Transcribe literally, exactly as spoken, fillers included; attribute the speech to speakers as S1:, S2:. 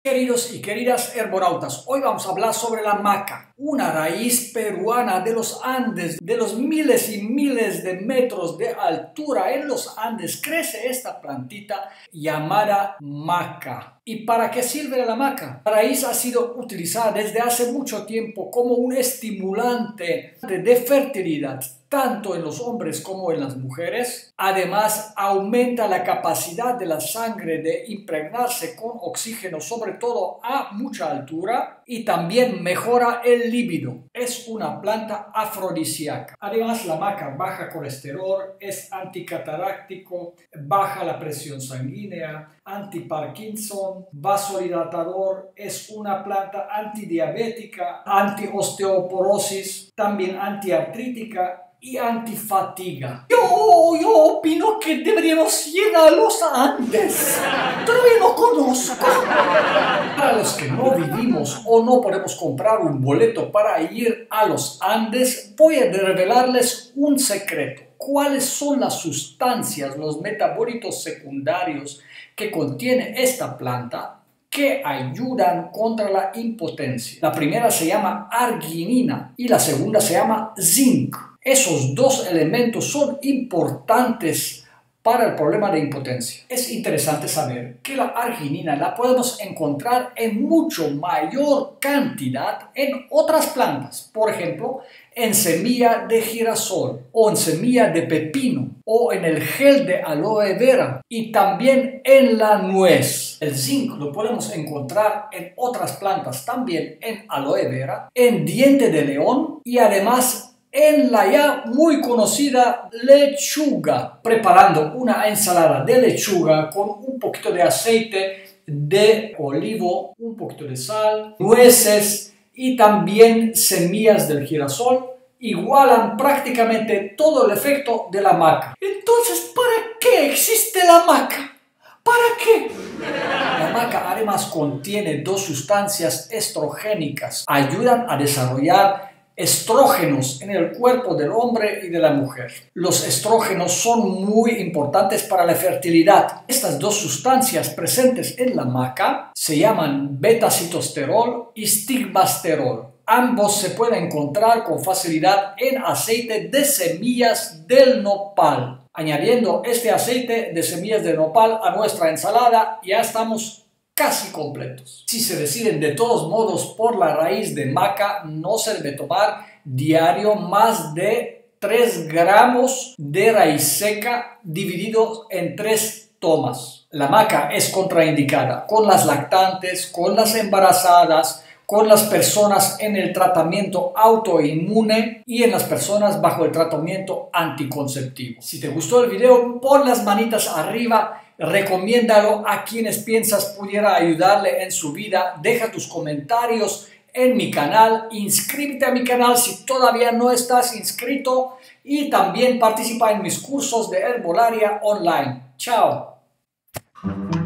S1: Queridos y queridas herbonautas, hoy vamos a hablar sobre la maca, una raíz peruana de los Andes, de los miles y miles de metros de altura en los Andes. Crece esta plantita llamada maca. ¿Y para qué sirve la maca? La raíz ha sido utilizada desde hace mucho tiempo como un estimulante de fertilidad, tanto en los hombres como en las mujeres. Además, aumenta la capacidad de la sangre de impregnarse con oxígeno, sobre todo a mucha altura, y también mejora el líbido. Es una planta afrodisíaca. Además, la maca baja colesterol, es anticataráctico, baja la presión sanguínea, anti-Parkinson, vasodilatador, es una planta antidiabética, anti-osteoporosis, también antiartrítica y antifatiga. Yo, yo opino que deberíamos ir a los Andes. Todavía no conozco. Para los que no vivimos o no podemos comprar un boleto para ir a los Andes, voy a revelarles un secreto. ¿Cuáles son las sustancias, los metabolitos secundarios que contiene esta planta que ayudan contra la impotencia? La primera se llama arginina y la segunda se llama zinc. Esos dos elementos son importantes para el problema de impotencia. Es interesante saber que la arginina la podemos encontrar en mucho mayor cantidad en otras plantas. Por ejemplo, en semilla de girasol o en semilla de pepino o en el gel de aloe vera y también en la nuez. El zinc lo podemos encontrar en otras plantas, también en aloe vera, en diente de león y además en la ya muy conocida lechuga. Preparando una ensalada de lechuga con un poquito de aceite de olivo, un poquito de sal, nueces y también semillas del girasol, igualan prácticamente todo el efecto de la maca. Entonces, ¿para qué existe la maca? ¿Para qué? La maca además contiene dos sustancias estrogénicas. Ayudan a desarrollar estrógenos en el cuerpo del hombre y de la mujer. Los estrógenos son muy importantes para la fertilidad. Estas dos sustancias presentes en la maca se llaman beta-citosterol y stigmasterol. Ambos se pueden encontrar con facilidad en aceite de semillas del nopal. Añadiendo este aceite de semillas de nopal a nuestra ensalada, ya estamos casi completos. Si se deciden de todos modos por la raíz de maca, no se debe tomar diario más de tres gramos de raíz seca dividido en tres tomas. La maca es contraindicada con las lactantes, con las embarazadas, con las personas en el tratamiento autoinmune y en las personas bajo el tratamiento anticonceptivo. Si te gustó el video, pon las manitas arriba, recomiéndalo a quienes piensas pudiera ayudarle en su vida, deja tus comentarios en mi canal, inscríbete a mi canal si todavía no estás inscrito y también participa en mis cursos de herbolaria online. Chao.